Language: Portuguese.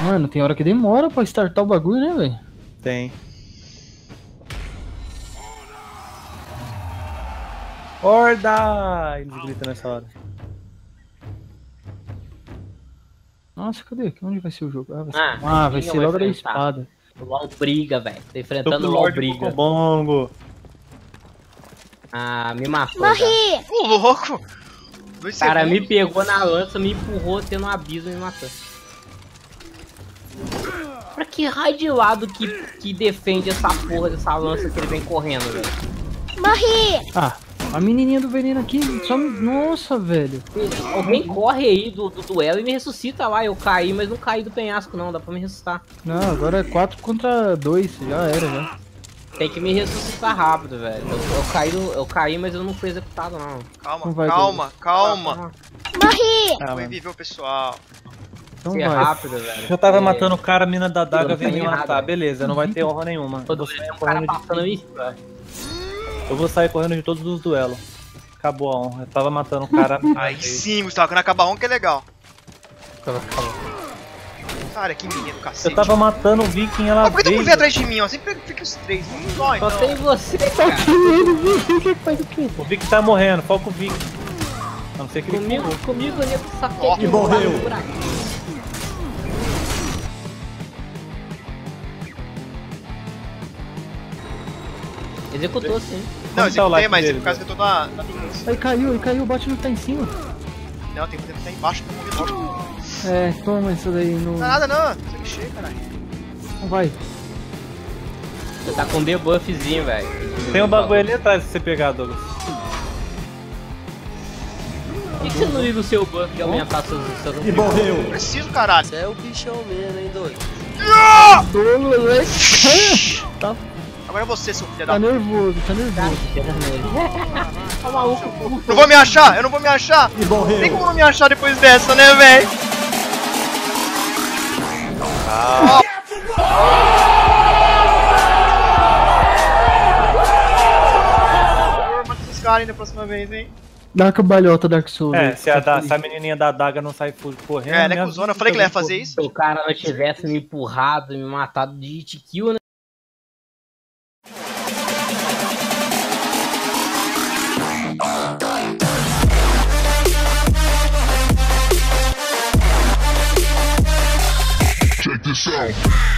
Mano, tem hora que demora pra startar o bagulho, né, velho? Tem. Horda! Eles gritam nessa hora. Nossa, cadê? Onde vai ser o jogo? Vai ser vai logo da enfrentar. espada. O LOL briga, velho. Tá Tô com enfrentando o o LOL Lorde briga. Cocobongo. Ah, me matou. Morri! Ô, louco! 2 O cara segundos. me pegou na lança, me empurrou, tendo um abismo e me matou. Pra que raio de lado que defende essa porra dessa lança que ele vem correndo, velho? Morri! Ah, a menininha do veneno aqui. Nossa, velho. Alguém corre aí do duelo e me ressuscita lá. Eu caí, mas não caí do penhasco não, dá pra me ressuscitar. Não, agora é 4 contra 2. Já era, já. Tem que me ressuscitar rápido, velho. Eu caí, mas eu não fui executado não. Não vai, Calma. Morri! Ah, mano. Reviver o pessoal. Então Ser vai. rápido, velho. Eu tava matando o cara, a mina da daga não veio me tem matar. nada. Beleza, não vai ter honra nenhuma. Todo Você um cara passando isso, velho. Eu vou sair correndo de todos os duelos. Acabou a honra. Eu tava matando o cara. Aí sim, Gustavo, quando acabar um que é legal. Cara, que menino, cacete. Eu tava matando o viking, ela Por que tu veio. veio atrás de mim, ó? Sempre fica os três. Só, então. Só tem você, cara. Faz o quê? O viking tá morrendo, foca o viking. A não ser que ele Comigo ali, só Ó, que e morreu. Executou sim. Não, Como tá o executei, like mas é dele, por causa que eu tô na minha. Aí caiu, o bot não tá em cima. Não, tem que estar embaixo pra morrer logo. É, toma isso daí. Não, Não dá nada não, você mexer, caralho. não vai. Você tá com debuffzinho, velho. Tem um bagulho ali atrás pra você pegar, Douglas. Por que você não liga o seu buff de aumentar seus E morreu. Preciso, caralho. Você é o bichão mesmo, hein, doido? Tá, Agora é você, seu filho tá da... nervoso, tá nervoso. Tá maluco? Não vou me achar, eu não vou me achar. E morreu. Tem como não me achar depois dessa, né, velho? Mata esses caras aí da próxima vez, hein? Dá a cambalhota Dark Souls. É, aí, se a menininha da daga não sai correndo. É, né, minha cuzona? Eu vida falei que ele ia também, fazer isso. Se o cara não tivesse me empurrado, me matado de hit kill, né? Check this out.